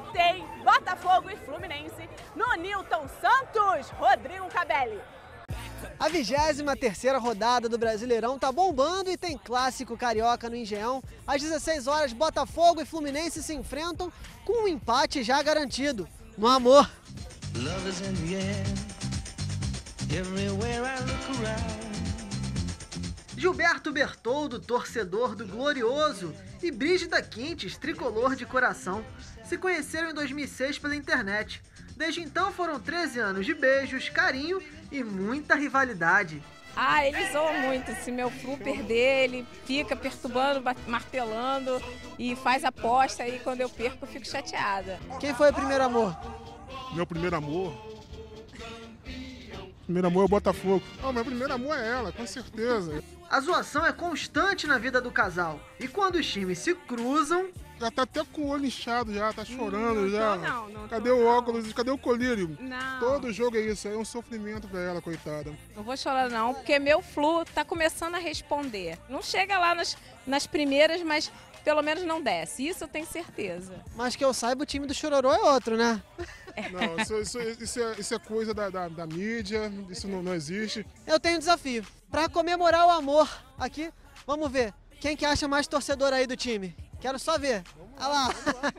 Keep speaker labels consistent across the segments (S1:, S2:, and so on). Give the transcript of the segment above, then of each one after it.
S1: tem Botafogo e Fluminense no Newton Santos. Rodrigo Cabelli.
S2: A 23ª rodada do Brasileirão tá bombando e tem clássico carioca no Engenhão. Às 16 horas, Botafogo e Fluminense se enfrentam com um empate já garantido. No amor. Gilberto Bertoldo, torcedor do Glorioso, e Brígida Quintes, tricolor de coração, se conheceram em 2006 pela internet. Desde então foram 13 anos de beijos, carinho e muita rivalidade.
S3: Ah, ele zoa muito. Se meu Flu perder, ele fica perturbando, martelando e faz aposta. E quando eu perco, eu fico chateada.
S2: Quem foi o primeiro amor?
S4: Meu primeiro amor? Primeiro amor é o Botafogo. Oh, meu primeiro amor é ela, com certeza.
S2: A zoação é constante na vida do casal. E quando os times se cruzam...
S4: Já tá até com o olho inchado já, tá chorando
S3: não
S4: já.
S3: Não
S4: Cadê o óculos? Cadê o colírio?
S3: Não.
S4: Todo jogo é isso, é um sofrimento pra ela, coitada.
S3: Não vou chorar não, porque meu Flu tá começando a responder. Não chega lá nas primeiras, mas pelo menos não desce. Isso eu tenho certeza.
S2: Mas que eu saiba, o time do Chororô é outro, né?
S4: Não, isso é coisa da mídia, isso não existe.
S2: Eu tenho um desafio. Pra comemorar o amor aqui, vamos ver. Quem que acha mais torcedor aí do time? Quero só ver. Olha lá.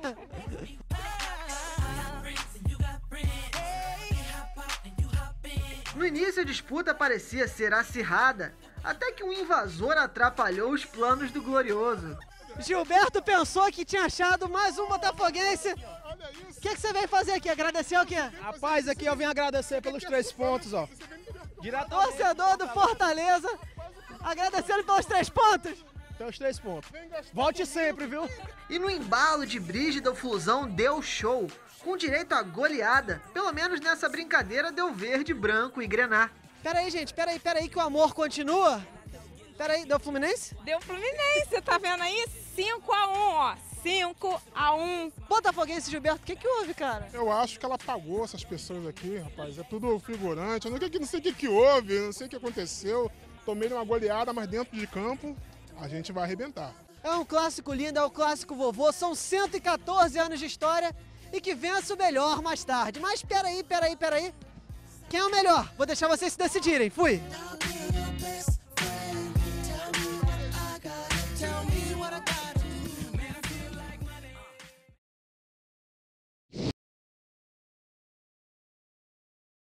S2: No início a disputa parecia ser acirrada, até que um invasor atrapalhou os planos do Glorioso. Gilberto pensou que tinha achado mais um botafoguense. O que você veio fazer aqui? Agradecer o quê?
S5: Rapaz, aqui eu vim agradecer pelos 3 pontos, ó.
S2: Torcedor do Fortaleza, agradecendo pelos 3 pontos.
S5: Pelos 3 pontos. Volte sempre, viu?
S2: E no embalo de Brígida, o Flusão deu show, com direito a goleada. Pelo menos nessa brincadeira deu verde, branco e grená. Peraí, gente, peraí que o amor continua. Peraí, deu Fluminense?
S3: Deu Fluminense, tá vendo aí? 5-1, ó. 5-1.
S2: Botafoguense, Gilberto, o que houve, cara?
S4: Eu acho que ela pagou essas pessoas aqui, rapaz. É tudo figurante. Eu não sei o que houve, não sei o que aconteceu. Tomei uma goleada, mas dentro de campo a gente vai arrebentar.
S2: É um clássico lindo, é o clássico vovô. São 114 anos de história e que vença o melhor mais tarde. Mas peraí. Quem é o melhor? Vou deixar vocês se decidirem. Fui!